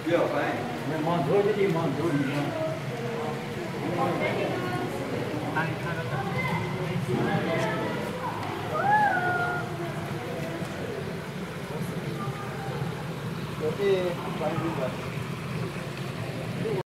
Chưa phải. Nhưng mòn thôi chứ đi mòn thôi. Berarti paling juga.